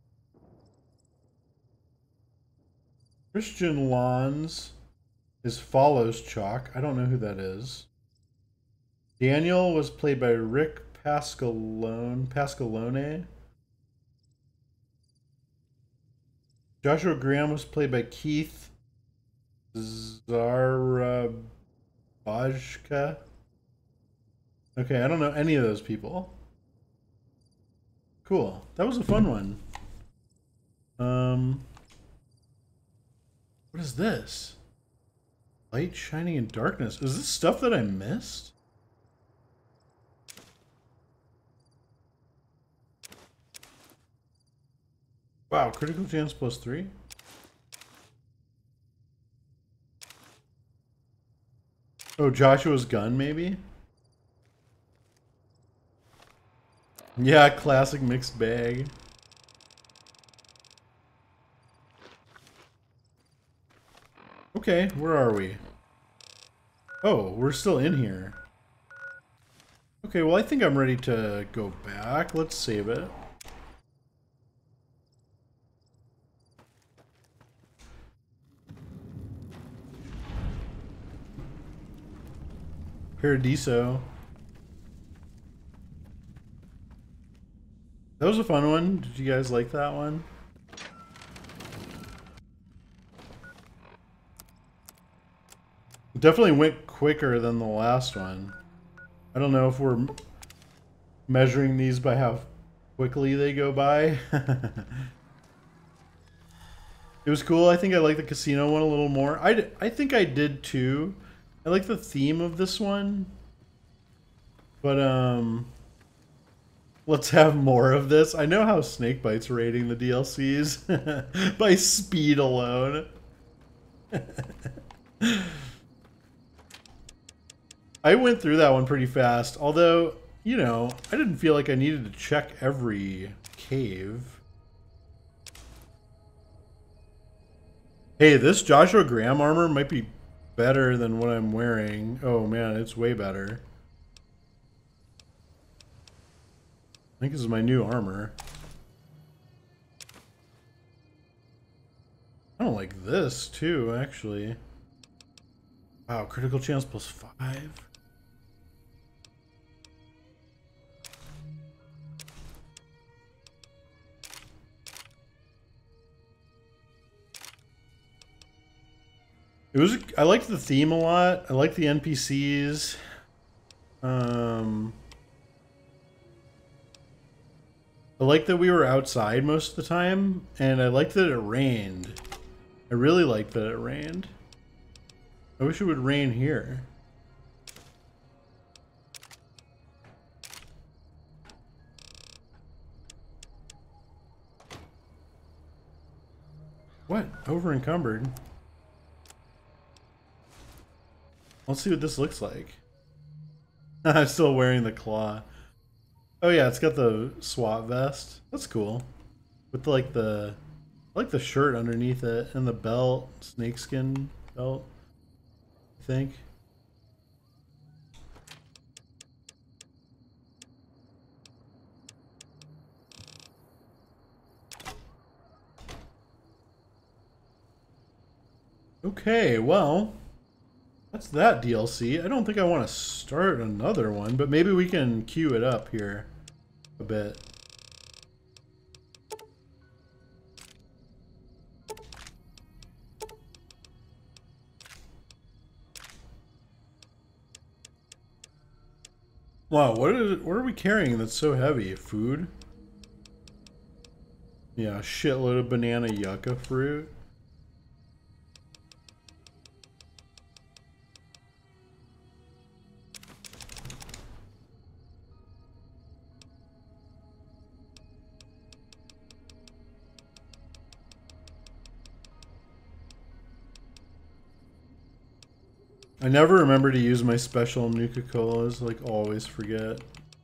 S1: Christian Lons is follows Chalk. I don't know who that is. Daniel was played by Rick Pascalone. Pascalone. Joshua Graham was played by Keith Zarabajka. Okay, I don't know any of those people. Cool. That was a fun one. Um, what is this? Light shining in darkness. Is this stuff that I missed? Wow, critical chance plus three? Oh, Joshua's gun, maybe? Yeah, classic mixed bag. Okay, where are we? Oh, we're still in here. Okay, well I think I'm ready to go back. Let's save it. Paradiso. That was a fun one. Did you guys like that one? It definitely went quicker than the last one. I don't know if we're measuring these by how quickly they go by. It was cool. I think I like the casino one a little more. I, I think I did too. I like the theme of this one. But, um... let's have more of this. I know how Snakebite's rating the D L Cs. By speed alone. I went through that one pretty fast. Although, you know, I didn't feel like I needed to check every cave. Hey, this Joshua Graham armor might be better than what I'm wearing. Oh man, it's way better. I think this is my new armor. I don't like this too, actually. Wow, critical chance plus five. It was. I liked the theme a lot. I liked the N P Cs. Um, I liked that we were outside most of the time, and I liked that it rained. I really liked that it rained. I wish it would rain here. What? Over encumbered? Let's see what this looks like. I'm still wearing the claw. Oh yeah, it's got the SWAT vest. That's cool. With like the, I like the shirt underneath it and the belt, snakeskin belt, I think. Okay, well, that's that D L C. I don't think I want to start another one, but maybe we can queue it up here a bit. Wow, what is it, what are we carrying that's so heavy? Food? Yeah, a shitload of banana yucca fruit. I never remember to use my special Nuka-Colas, like always forget.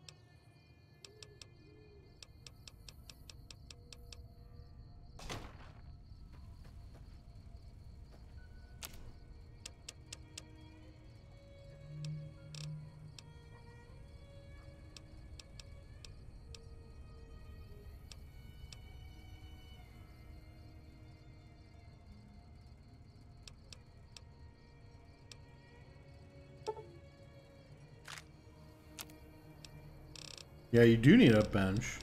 S1: Yeah, you do need a bench.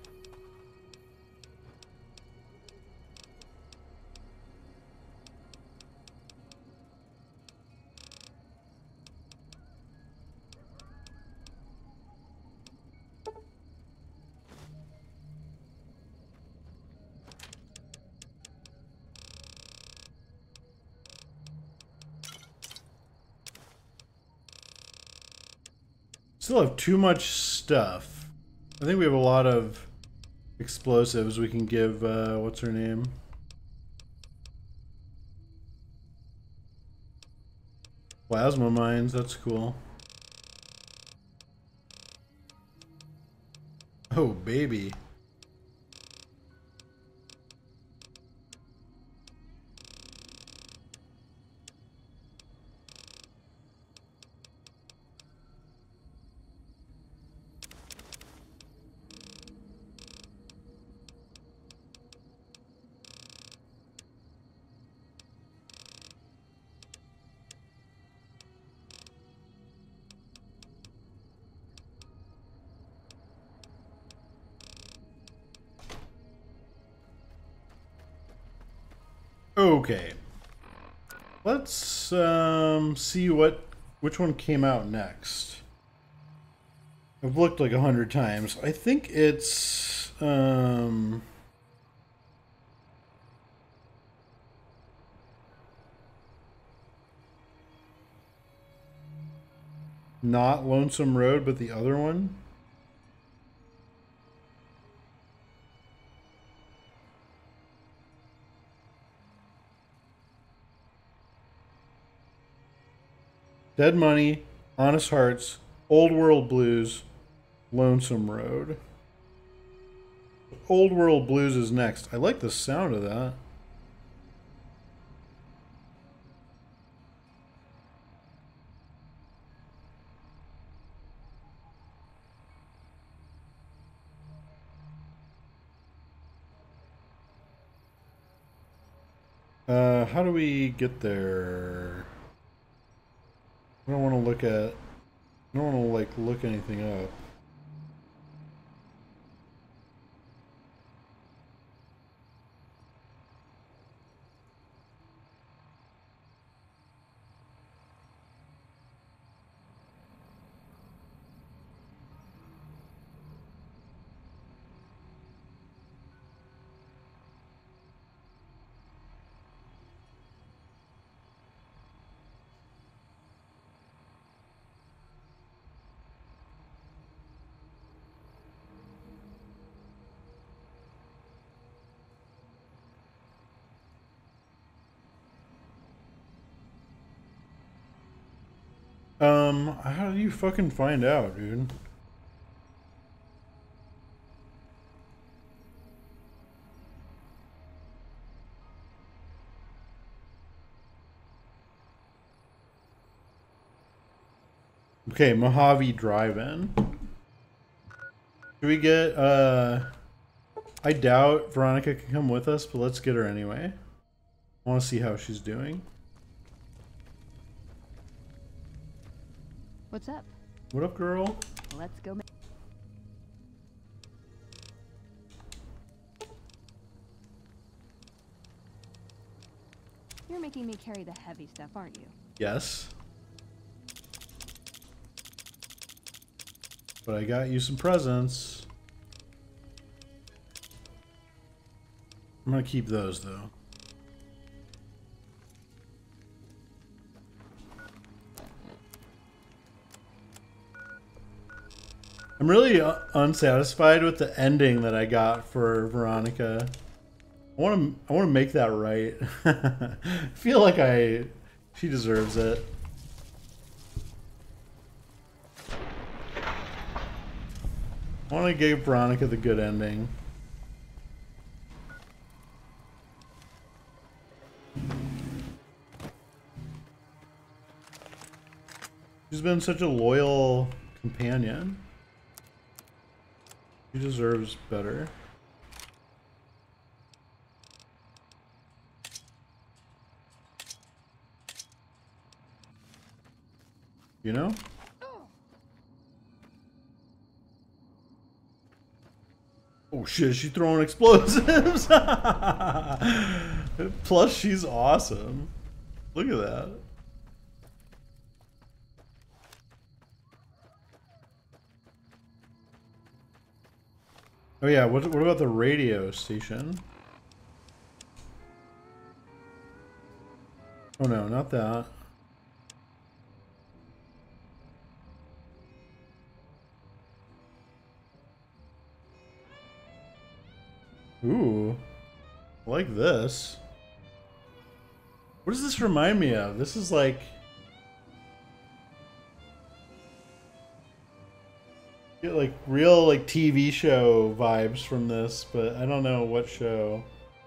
S1: Still have too much stuff. I think we have a lot of explosives we can give, uh, what's her name? Plasma mines, that's cool. Oh, baby. Okay, let's um, see what which one came out next. I've looked like a hundred times. I think it's um, not Lonesome Road, but the other one. Dead Money, Honest Hearts, Old World Blues, Lonesome Road. Old World Blues is next. I like the sound of that. Uh, how do we get there? I don't want to look at, I don't want to like look anything up. Um, how do you fucking find out, dude? Okay, Mojave Drive-In. Should we get, uh... I doubt Veronica can come with us, but let's get her anyway. I want to see how she's doing.
S8: What's up?
S1: What up, girl?
S8: Let's go. You're making me carry the heavy stuff, aren't you?
S1: Yes. But I got you some presents. I'm gonna keep those, though. I'm really unsatisfied with the ending that I got for Veronica. I want to I want to make that right. I feel like I she deserves it. I want to give Veronica the good ending. She's been such a loyal companion. She deserves better. You know? Oh shit, she's throwing explosives! Plus, she's awesome. Look at that. Oh yeah, what, what about the radio station? Oh no, not that. Ooh, I like this. What does this remind me of? This is like... Get like real like T V show vibes from this, but I don't know what show.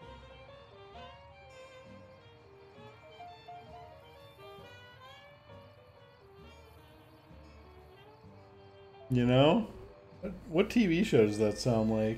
S1: You know? What, what T V show does that sound like?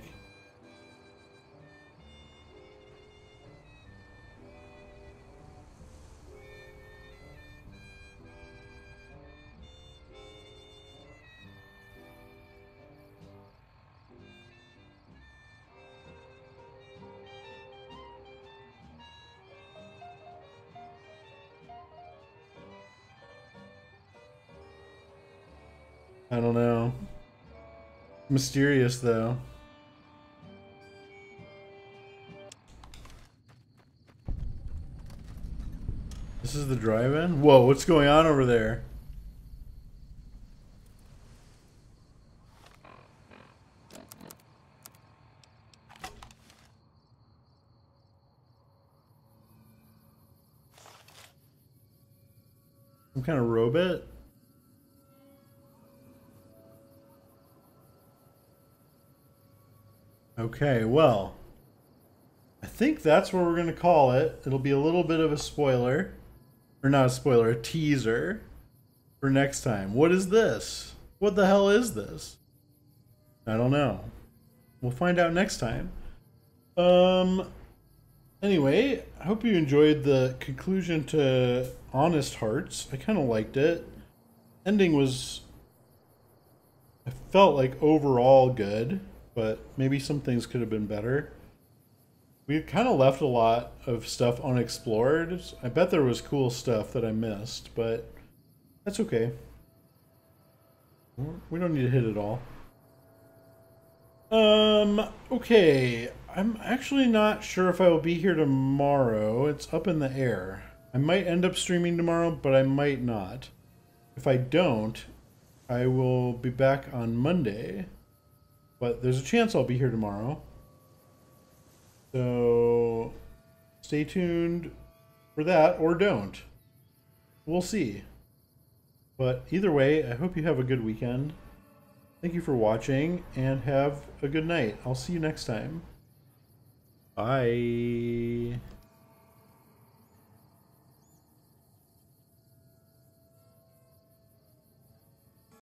S1: I don't know. Mysterious though. This is the drive-in? Whoa, what's going on over there? Some kind of robot? Okay, well, I think that's what we're going to call it. It'll be a little bit of a spoiler, or not a spoiler, a teaser for next time. What is this? What the hell is this? I don't know. We'll find out next time. Um, anyway, I hope you enjoyed the conclusion to Honest Hearts. I kind of liked it. Ending was, I felt like overall good. But maybe some things could have been better. We kind of left a lot of stuff unexplored. I bet there was cool stuff that I missed, but that's okay. We don't need to hit it all. Um, okay. I'm actually not sure if I will be here tomorrow. It's up in the air. I might end up streaming tomorrow, but I might not. If I don't, I will be back on Monday. But there's a chance I'll be here tomorrow. So stay tuned for that or don't. We'll see. But either way, I hope you have a good weekend. Thank you for watching and have a good night. I'll see you next time. Bye.